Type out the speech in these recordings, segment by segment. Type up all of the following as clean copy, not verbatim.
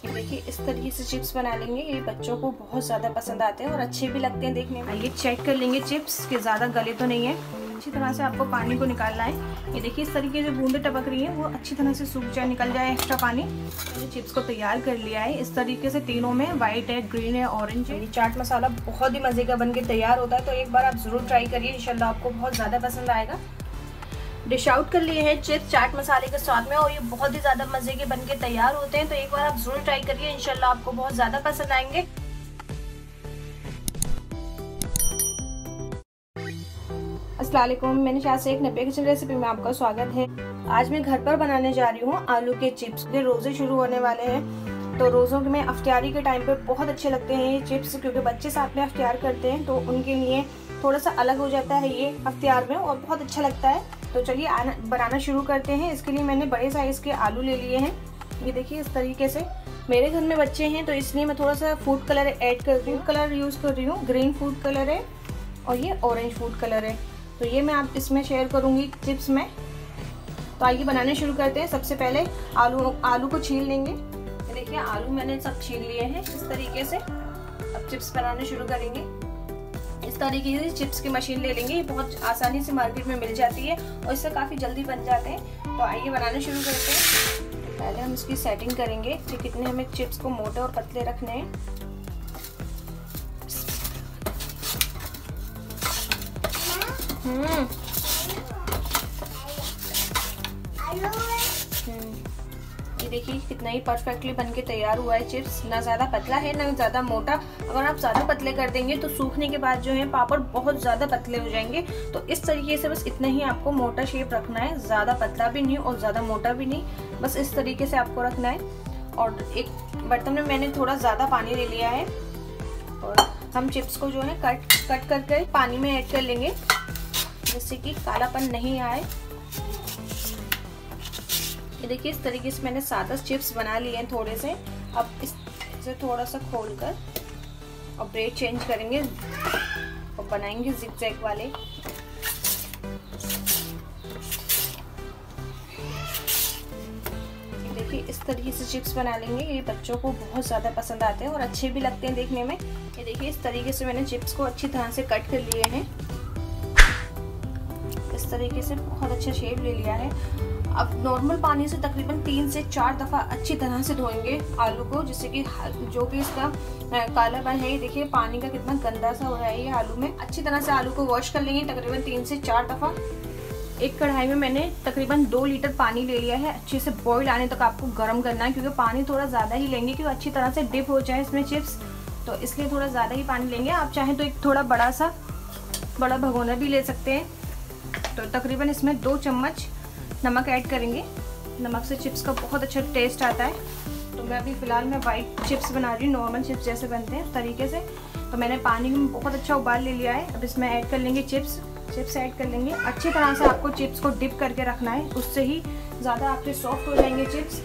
देखिए इस तरीके से चिप्स बना लेंगे, ये बच्चों को बहुत ज़्यादा पसंद आते हैं और अच्छे भी लगते हैं देखने में। ये चेक कर लेंगे चिप्स के ज़्यादा गले तो नहीं है। अच्छी तरह से आपको पानी को निकालना है। ये देखिए इस तरीके से बूंदें टपक रही हैं, वो अच्छी तरह से सूख जाए, निकल जाए एक्स्ट्रा पानी। मैंने चिप्स को तैयार कर लिया है इस तरीके से, तीनों में वाइट है, ग्रीन है, ऑरेंज है। ये चाट मसाला बहुत ही मज़े का बन के तैयार होता है, तो एक बार आप ज़रूर ट्राई करिए, इंशाल्लाह आपको बहुत ज़्यादा पसंद आएगा। डिश आउट कर लिए हैं चिप्स चाट मसाले के साथ में और ये बहुत ही ज़्यादा मज़े के बन के तैयार होते हैं, तो एक बार आप ज़रूर ट्राई करिए, इंशाल्लाह आपको बहुत ज़्यादा पसंद आएंगे। अस्सलाम वालेकुम, मैंने शायद से एक नब्बे किचन रेसिपी में आपका स्वागत है। आज मैं घर पर बनाने जा रही हूँ आलू के चिप्स। ये रोज़े शुरू होने वाले हैं, तो रोज़ों में अफ्तारी के टाइम पे बहुत अच्छे लगते हैं ये चिप्स, क्योंकि बच्चे साथ में अफ्तार करते हैं तो उनके लिए थोड़ा सा अलग हो जाता है ये अफ्तार में और बहुत अच्छा लगता है। तो चलिए बनाना शुरू करते हैं। इसके लिए मैंने बड़े साइज़ के आलू ले लिए हैं। ये देखिए इस तरीके से। मेरे घर में बच्चे हैं तो इसलिए मैं थोड़ा सा फूड कलर ऐड कर रही हूँ। कलर यूज़ कर रही हूँ, ग्रीन फूड कलर है और ये ऑरेंज फूड कलर है, तो ये मैं आप इसमें शेयर करूँगी चिप्स में। तो आइए बनाने शुरू करते हैं। सबसे पहले आलू को छील लेंगे। देखिए आलू मैंने सब छील लिए हैं इस तरीके से। अब चिप्स बनाने शुरू करेंगे। इस तरीके से चिप्स की मशीन ले लेंगे, ये बहुत आसानी से मार्केट में मिल जाती है और इससे काफ़ी जल्दी बन जाते हैं। तो आइए बनाने शुरू करते हैं। पहले हम इसकी सेटिंग करेंगे कि कितने हमें चिप्स को मोटे और पतले रखने हैं। ये देखिए कितना ही परफेक्टली बनके तैयार हुआ है चिप्स। ना ज़्यादा पतला है ना ज़्यादा मोटा। अगर आप ज़्यादा पतले कर देंगे तो सूखने के बाद जो है पापड़ बहुत ज़्यादा पतले हो जाएंगे। तो इस तरीके से बस इतना ही आपको मोटा शेप रखना है, ज़्यादा पतला भी नहीं और ज़्यादा मोटा भी नहीं, बस इस तरीके से आपको रखना है। और एक बर्तन में मैंने थोड़ा ज़्यादा पानी ले लिया है और हम चिप्स को जो है कट करके पानी में ऐड कर लेंगे, जिससे कि कालापन नहीं आए। ये देखिए इस तरीके से मैंने सादा चिप्स बना लिए हैं थोड़े से। अब इसे थोड़ा सा खोलकर और ब्रेड चेंज करेंगे और बनाएंगे जिगजैग वाले। देखिए इस तरीके से चिप्स बना लेंगे, ये बच्चों को बहुत ज़्यादा पसंद आते हैं और अच्छे भी लगते हैं देखने में। ये देखिए इस तरीके से मैंने चिप्स को अच्छी तरह से कट कर लिए हैं। इस तरीके से बहुत अच्छा शेप ले लिया है। अब नॉर्मल पानी से तकरीबन 3 से 4 दफ़ा अच्छी तरह से धोएंगे आलू को, जिससे कि जो भी इसका कालापन है, ये देखिए पानी का कितना गंदा सा हो रहा है ये आलू में। अच्छी तरह से आलू को वॉश कर लेंगे तकरीबन 3 से 4 दफ़ा। एक कढ़ाई में मैंने तकरीबन 2 लीटर पानी ले लिया है। अच्छे से बॉईल आने तक आपको गर्म करना है, क्योंकि पानी थोड़ा ज़्यादा ही लेंगे क्योंकि अच्छी तरह से डिप हो जाए इसमें चिप्स, तो इसलिए थोड़ा ज़्यादा ही पानी लेंगे। आप चाहें तो एक थोड़ा बड़ा भगोना भी ले सकते हैं। तो तकरीबन इसमें 2 चम्मच नमक ऐड करेंगे। नमक से चिप्स का बहुत अच्छा टेस्ट आता है। तो मैं अभी फ़िलहाल मैं वाइट चिप्स बना रही हूँ, नॉर्मल चिप्स जैसे बनते हैं उस तरीके से। तो मैंने पानी में बहुत अच्छा उबाल ले लिया है। अब इसमें ऐड कर लेंगे चिप्स ऐड कर लेंगे। अच्छी तरह से आपको चिप्स को डिप करके रखना है, उससे ही ज़्यादा आपके सॉफ्ट हो जाएंगे चिप्स।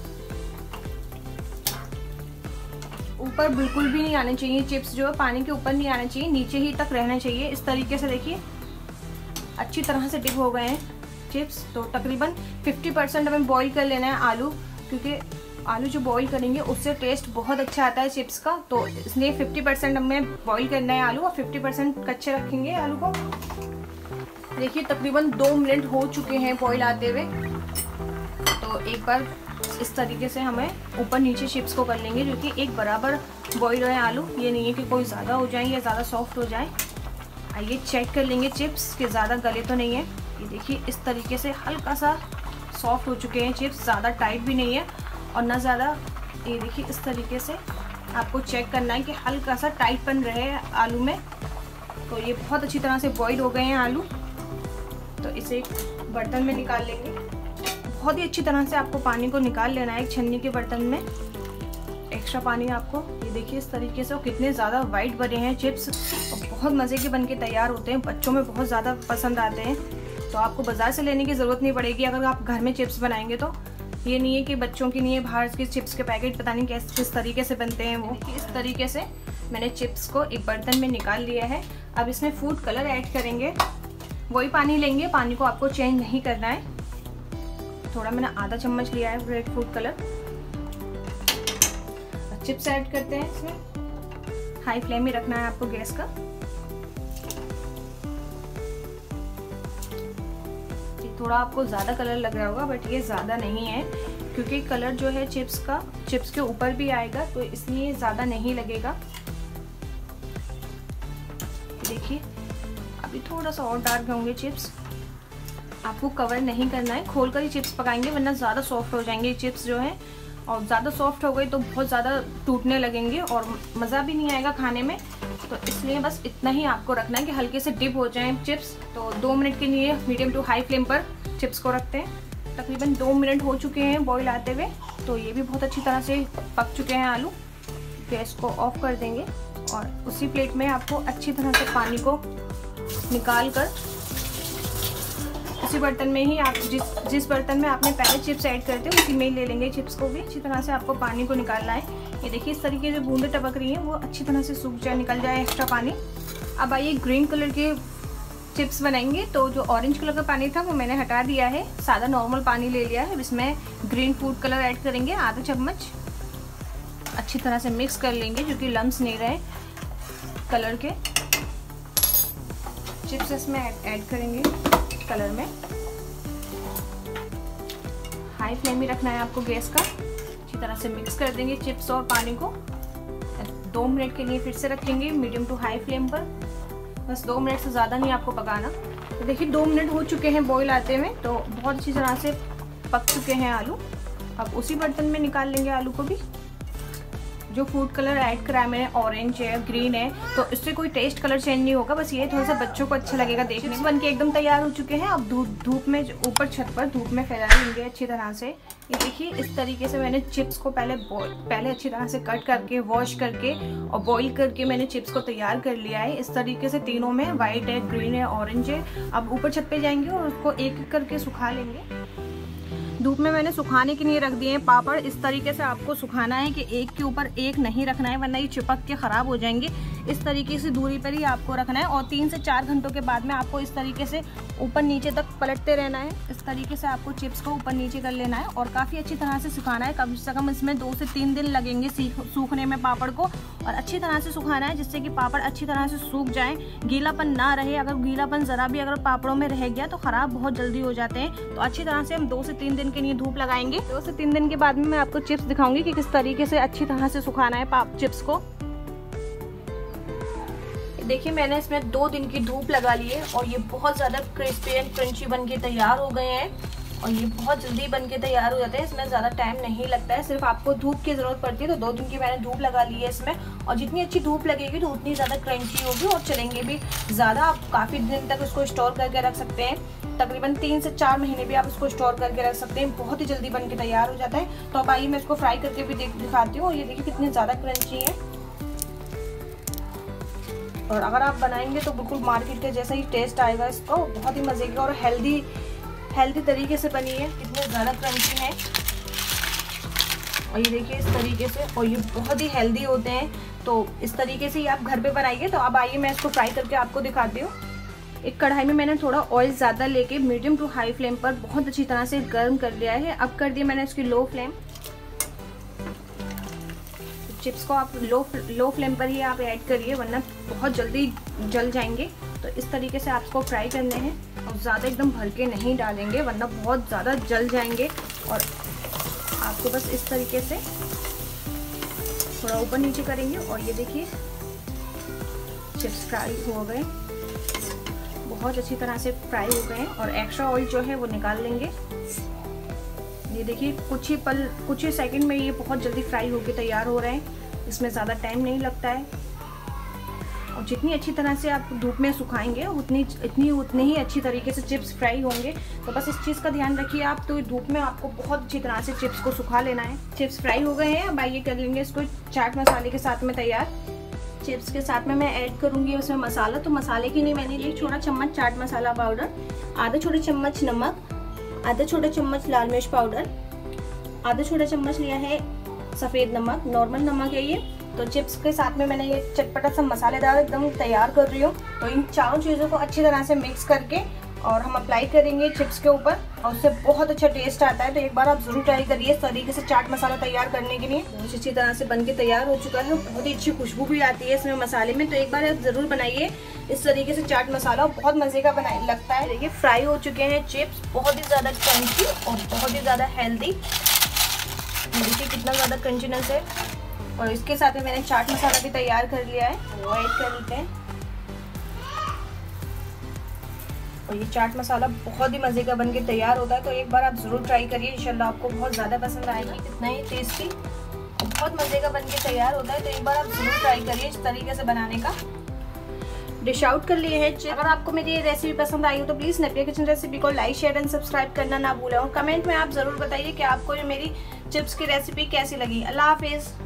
ऊपर बिल्कुल भी नहीं आने चाहिए चिप्स, जो है पानी के ऊपर नहीं आने चाहिए, नीचे ही तक रहना चाहिए। इस तरीके से देखिए अच्छी तरह से डिप हो गए हैं चिप्स। तो तकरीबन 50% हमें बॉईल कर लेना है आलू, क्योंकि आलू जो बॉईल करेंगे उससे टेस्ट बहुत अच्छा आता है चिप्स का। तो इसलिए 50% हमें बॉईल करना है आलू और 50% कच्चे रखेंगे आलू को। देखिए तकरीबन 2 मिनट हो चुके हैं बॉईल आते हुए। तो एक बार इस तरीके से हमें ऊपर नीचे चिप्स को कर लेंगे, जो कि एक बराबर बॉईल रहे आलू। ये नहीं है कि कोई ज़्यादा हो जाए या ज़्यादा सॉफ्ट हो जाए। आइए चेक कर लेंगे चिप्स के ज़्यादा गले तो नहीं है। ये देखिए इस तरीके से हल्का सा सॉफ्ट हो चुके हैं चिप्स, ज़्यादा टाइट भी नहीं है और ना ज़्यादा। ये देखिए इस तरीके से आपको चेक करना है कि हल्का सा टाइटपन रहे आलू में। तो ये बहुत अच्छी तरह से बॉईल हो गए हैं आलू। तो इसे एक बर्तन में निकाल लेंगे। बहुत ही अच्छी तरह से आपको पानी को निकाल लेना है एक छन्नी के बर्तन में, एक्स्ट्रा पानी आपको। ये देखिए इस तरीके से कितने ज़्यादा वाइट बने हैं चिप्स और बहुत मज़े के बनके तैयार होते हैं, बच्चों में बहुत ज़्यादा पसंद आते हैं। तो आपको बाज़ार से लेने की ज़रूरत नहीं पड़ेगी अगर आप घर में चिप्स बनाएंगे। तो ये नहीं है कि बच्चों की नहीं है, बाहर के चिप्स के पैकेट पता नहीं किस तरीके से बनते हैं वो। इस तरीके से मैंने चिप्स को एक बर्तन में निकाल लिया है। अब इसमें फूड कलर ऐड करेंगे। वही पानी लेंगे, पानी को आपको चेंज नहीं करना है। थोड़ा मैंने आधा चम्मच लिया है red food colour. Chips add करते हैं इसमें। हाई फ्लेम में रखना है आपको गैस का। थोड़ा आपको ज़्यादा कलर लग रहा होगा बट ये ज़्यादा नहीं है, क्योंकि कलर जो है चिप्स के ऊपर भी आएगा, तो इसलिए ज़्यादा नहीं लगेगा। देखिए अभी थोड़ा सा और डार्क होंगे चिप्स। आपको कवर नहीं करना है, खोलकर ही चिप्स पकाएंगे वरना ज़्यादा सॉफ्ट हो जाएंगे चिप्स जो है, और ज़्यादा सॉफ्ट हो गए तो बहुत ज़्यादा टूटने लगेंगे और मज़ा भी नहीं आएगा खाने में। तो इसलिए बस इतना ही आपको रखना है कि हल्के से डिप हो जाएं चिप्स। तो 2 मिनट के लिए मीडियम टू हाई फ्लेम पर चिप्स को रखते हैं। तकरीबन 2 मिनट हो चुके हैं बॉईल आते हुए, तो ये भी बहुत अच्छी तरह से पक चुके हैं आलू। गैस को ऑफ कर देंगे और उसी प्लेट में आपको अच्छी तरह से पानी को निकाल कर उसी बर्तन में ही आप जिस बर्तन में आपने पहले चिप्स ऐड करते हैं उसी में ही ले लेंगे चिप्स को भी। अच्छी तरह से आपको पानी को निकालना है। ये देखिए इस तरीके से बूंदें टपक रही हैं, वो अच्छी तरह से सूख जाए, निकल जाए एक्स्ट्रा पानी। अब आइए ग्रीन कलर के चिप्स बनाएंगे। तो जो ऑरेंज कलर का पानी था वो मैंने हटा दिया है, सादा नॉर्मल पानी ले लिया है। इसमें ग्रीन फूड कलर ऐड करेंगे आधा चम्मच। अच्छी तरह से मिक्स कर लेंगे जो कि लम्स नहीं रहे कलर के। चिप्स इसमें ऐड करेंगे कलर में। हाई फ्लेम में रखना है आपको गैस का। अच्छी तरह से मिक्स कर देंगे चिप्स और पानी को। 2 मिनट के लिए फिर से रखेंगे मीडियम टू हाई फ्लेम पर। बस 2 मिनट से ज़्यादा नहीं आपको पकाना। तो देखिए 2 मिनट हो चुके हैं बॉईल आते हुए, तो बहुत अच्छी तरह से पक चुके हैं आलू। अब उसी बर्तन में निकाल लेंगे आलू को भी। जो फूड कलर ऐड करा है मैंने, ऑरेंज है, ग्रीन है, तो इससे कोई टेस्ट कलर चेंज नहीं होगा, बस ये थोड़ा सा बच्चों को अच्छा लगेगा देखने में। बन के एकदम तैयार हो चुके हैं। अब धूप में ऊपर छत पर धूप में फैला लेंगे अच्छी तरह से। ये देखिए इस तरीके से मैंने चिप्स को पहले अच्छी तरह से कट करके, वॉश करके और बॉईल करके मैंने चिप्स को तैयार कर लिया है। इस तरीके से तीनों में, वाइट है, ग्रीन है, ऑरेंज है। अब ऊपर छत पे जाएंगे और उसको एक एक करके सुखा लेंगे। धूप में मैंने सुखाने के लिए रख दिए हैं पापड़। इस तरीके से आपको सुखाना है कि एक के ऊपर एक नहीं रखना है, वरना ये चिपक के ख़राब हो जाएंगे। इस तरीके से दूरी पर ही आपको रखना है और 3 से 4 घंटों के बाद में आपको इस तरीके से ऊपर नीचे तक पलटते रहना है। इस तरीके से आपको चिप्स को ऊपर नीचे कर लेना है और काफ़ी अच्छी तरह से सुखाना है। कम से कम इसमें 2 से 3 दिन लगेंगे सूखने में पापड़ को, और अच्छी तरह से सुखाना है जिससे कि पापड़ अच्छी तरह से सूख जाए, गीलापन ना रहे। अगर गीलापन ज़रा भी अगर पापड़ों में रह गया तो ख़राब बहुत जल्दी हो जाते हैं। तो अच्छी तरह से हम 2 से 3 दिन के लिए धूप लगाएंगे। 2 से 3 दिन के बाद में मैं आपको चिप्स दिखाऊंगी कि किस तरीके से अच्छी तरह से सुखाना है चिप्स को। देखिए मैंने इसमें 2 दिन की धूप लगा ली है और ये बहुत ज़्यादा क्रिस्पी एंड क्रंची बन के तैयार हो गए हैं और ये बहुत जल्दी बन के तैयार हो जाते हैं। इसमें ज़्यादा टाइम नहीं लगता है, सिर्फ आपको धूप की ज़रूरत पड़ती है। तो 2 दिन की मैंने धूप लगा ली है इसमें, और जितनी अच्छी धूप लगेगी तो उतनी ज़्यादा क्रंची होगी और चलेंगे भी ज़्यादा। आप काफ़ी दिन तक उसको स्टोर करके रख सकते हैं, तकरीबन 3 से 4 महीने भी आप इसको स्टोर करके रख सकते हैं। बहुत ही जल्दी बन के तैयार हो जाता है। तो अब आइए मैं इसको फ्राई करके भी दिखाती हूँ। और ये देखिए कितनी ज़्यादा क्रंची है, और अगर आप बनाएंगे तो बिल्कुल मार्केट के जैसा ही टेस्ट आएगा इसको। बहुत ही मज़े की और हेल्दी तरीके से बनी है, कितने ज़्यादा क्रंची है। और ये देखिए इस तरीके से, और ये बहुत ही हेल्दी होते हैं। तो इस तरीके से ही आप घर पे बनाइए। तो अब आइए मैं इसको फ्राई करके आपको दिखाती हूँ। एक कढ़ाई में मैंने थोड़ा ऑयल ज़्यादा लेके मीडियम टू हाई फ्लेम पर बहुत अच्छी तरह से गर्म कर लिया है। अब कर दिया मैंने इसकी लो फ्लेम। चिप्स को आप लो फ्लेम पर ही आप ऐड करिए, वरना बहुत जल्दी जल जाएंगे। तो इस तरीके से आपको फ्राई करने हैं और ज़्यादा एकदम भर के नहीं डालेंगे, वरना बहुत ज़्यादा जल जाएंगे। और आपको बस इस तरीके से थोड़ा ऊपर नीचे करेंगे। और ये देखिए चिप्स फ्राई हो गए, बहुत अच्छी तरह से फ्राई हो गए हैं। और एक्स्ट्रा ऑयल जो है वो निकाल लेंगे। ये देखिए कुछ ही सेकंड में ये बहुत जल्दी फ्राई होके तैयार हो रहे हैं। इसमें ज़्यादा टाइम नहीं लगता है। और जितनी अच्छी तरह से आप धूप में सुखाएंगे उतनी ही अच्छी तरीके से चिप्स फ्राई होंगे। तो बस इस चीज़ का ध्यान रखिए आप। तो धूप में आपको बहुत अच्छी तरह से चिप्स को सुखा लेना है। चिप्स फ्राई हो गए हैं। अब आइए कर लेंगे इसको चाट मसाले के साथ में तैयार। चिप्स के साथ में मैं ऐड करूँगी उसमें मसाला। तो मसाले के लिए मैंने लिए 1 छोटा चम्मच चाट मसाला पाउडर, आधा छोटा चम्मच नमक, आधा छोटा चम्मच लाल मिर्च पाउडर, आधा छोटा चम्मच लिया है सफ़ेद नमक, नॉर्मल नमक है ये। तो चिप्स के साथ में मैंने ये चटपटा सा मसालेदार एकदम तैयार कर रही हूँ। तो इन चारों चीज़ों को अच्छी तरह से मिक्स करके और हम अप्लाई करेंगे चिप्स के ऊपर और उससे बहुत अच्छा टेस्ट आता है। तो एक बार आप जरूर ट्राई करिए इस तरीके से चाट मसाला तैयार करने के लिए। बहुत अच्छी तरह से बनके तैयार हो चुका है, बहुत ही अच्छी खुशबू भी आती है इसमें मसाले में। तो एक बार आप जरूर बनाइए इस तरीके से चाट मसाला, बहुत मजे का लगता है। देखिए फ्राई हो चुके हैं चिप्स, बहुत ही ज़्यादा क्रंची और बहुत ही ज़्यादा हेल्दी। देखिए कितना ज़्यादा क्रंचीनेस है। और इसके साथ में मैंने चाट मसाला भी तैयार कर लिया है, वो ऐड कर लेते हैं। और ये चाट मसाला बहुत ही मज़े का बनके तैयार होता है। तो एक बार आप ज़रूर ट्राई करिए, इंशाल्लाह आपको बहुत ज़्यादा पसंद आएगी। कितना ही टेस्टी और बहुत मज़े का बनके तैयार होता है। तो एक बार आप ज़रूर ट्राई करिए इस तरीके से बनाने का। डिश आउट कर लिए हैं। अगर आपको मेरी ये रेसिपी पसंद आई हो तो प्लीज़ नपिया किचन रेसिपी को लाइक शेयर एंड सब्सक्राइब करना ना भूलें। और कमेंट में आप ज़रूर बताइए कि आपको ये मेरी चिप्स की रेसिपी कैसी लगी। अल्लाह हाफिज़।